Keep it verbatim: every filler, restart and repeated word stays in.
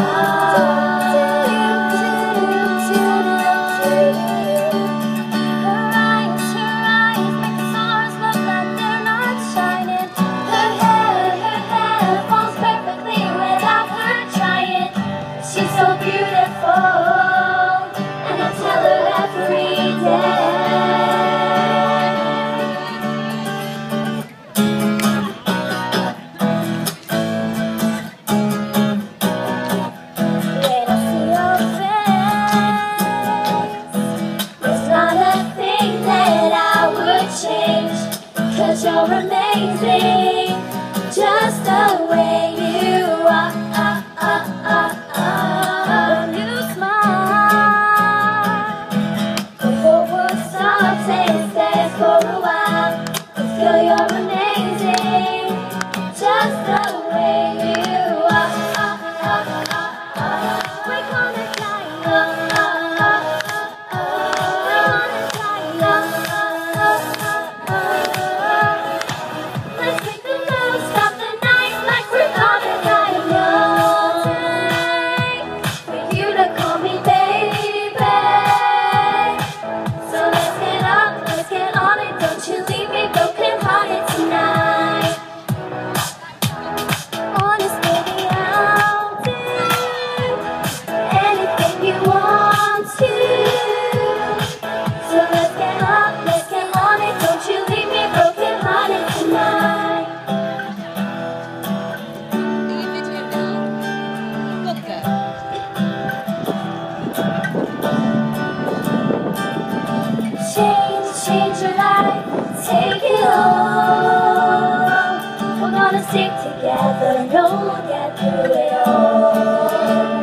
Cause you're amazing, just the way you are. When you smile, the whole world stops and stares for a while. Cause girl, you're amazing, just the way you are. We're gonna fly up. Change, change your life, take it all. We're gonna stick together, no one get through it all.